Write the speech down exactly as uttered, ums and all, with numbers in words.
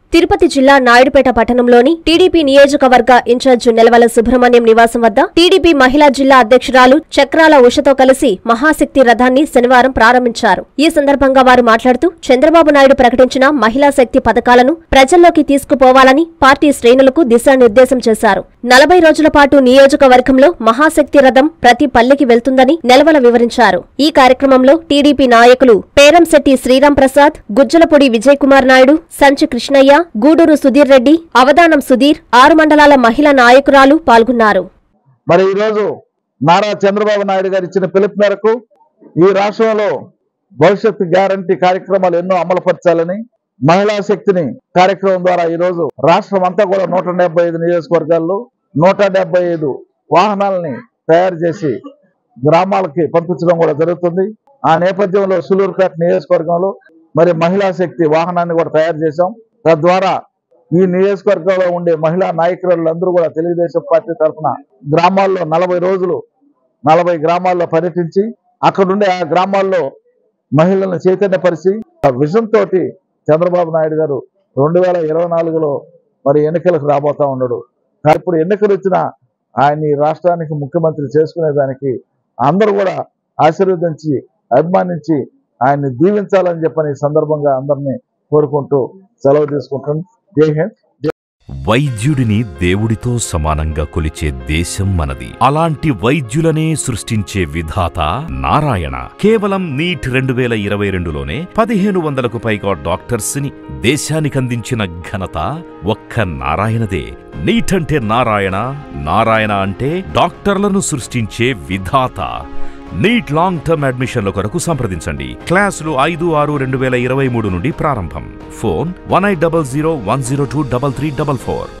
తిరుపతి జిల్లా నాయుడుపేట పట్టణంలోని టీడీపీ నియోజకవర్గ ఇన్ఛార్జ్ నెలవల సుబ్రహ్మణ్యం నివాసం వద్ద టీడీపీ మహిళా జిల్లా అధ్యక్షురాలు చక్రాల ఉషతో కలిసి మహాశక్తి రథాన్ని శనివారం ప్రారంభించారు. ఈ సందర్భంగా వారు మాట్లాడుతూ చంద్రబాబు నాయుడు ప్రకటించిన మహిళా శక్తి పథకాలను ప్రజల్లోకి తీసుకుపోవాలని పార్టీ శ్రేణులకు దిశానిర్దేశం చేశారు. నలభై రోజుల పాటు నియోజకవర్గంలో మహాశక్తి రథం ప్రతి పల్లెకి వెళ్తుందని నెలవల వివరించారు. ఈ కార్యక్రమంలో టీడీపీ నాయకులు పేరంశెట్టి శ్రీరాం ప్రసాద్, గుజ్జలపూడి విజయ్ కుమార్ నాయుడు, సంచి కృష్ణయ్య, గూడూరు సుధీర్ రెడ్డి, అవధానం సుధీర్, ఆరు మండలాల మహిళా నాయకురాలు పాల్గొన్నారు. మరి ఈ రోజు నారా చంద్రబాబు నాయుడు గారు ఇచ్చిన పిలుపు మేరకు ఈ రాష్ట్రంలో భవిష్యత్తు గ్యారంటీ కార్యక్రమాలు ఎన్నో అమలుపరచాలని మహిళా శక్తిని కార్యక్రమం ద్వారా ఈ రోజు రాష్ట్రం అంతా కూడా నూట డెబ్బై ఐదు నియోజకవర్గాల్లో నూట డెబ్బై ఐదు వాహనాలని తయారు చేసి గ్రామాలకి పంపించడం కూడా జరుగుతుంది. ఆ నేపథ్యంలో సూలూరుపేట నియోజకవర్గంలో మరి మహిళా శక్తి వాహనాన్ని కూడా తయారు చేశాం. తద్వారా ఈ నియోజకవర్గంలో ఉండే మహిళా నాయకులందరూ కూడా తెలుగుదేశం పార్టీ తరఫున గ్రామాల్లో నలభై రోజులు నలభై గ్రామాల్లో పర్యటించి అక్కడుండే ఆ గ్రామాల్లో మహిళలను చైతన్యపరిచి విజన్ తోటి చంద్రబాబు నాయుడు గారు రెండు వేల ఇరవై నాలుగులో మరి ఎన్నికలకు రాబోతా ఉన్నాడు. ఇప్పుడు ఎన్నికలు వచ్చిన ఆయన్ని రాష్ట్రానికి ముఖ్యమంత్రి చేసుకునేదానికి అందరూ కూడా ఆశీర్వదించి అభిమానించి ఆయన్ని దీవించాలని చెప్పని సందర్భంగా అందరినీ కోరుకుంటూ సెలవు తీసుకుంటాను. జై హింద్. వైద్యుడిని దేవుడితో సమానంగా కొలిచే దేశం మనది. అలాంటి వైద్యులనే సృష్టించే విధాత నారాయణ. కేవలం నీట్ రెండు వేల ఇరవై రెండులోనే పదిహేను వందలకు పైగా డాక్టర్స్ ని దేశానికందించిన ఘనత ఒక్క నారాయణదే. నీట్ అంటే నారాయణ, నారాయణ అంటే డాక్టర్లను సృష్టించే విధాత. నీట్ లాంగ్ టర్మ్ అడ్మిషన్ల కొరకు సంప్రదించండి. క్లాసులు ఐదు ఆరు రెండు వేల ఇరవై మూడు నుండి ప్రారంభం. Phone one eight double zero one zero two double three double four.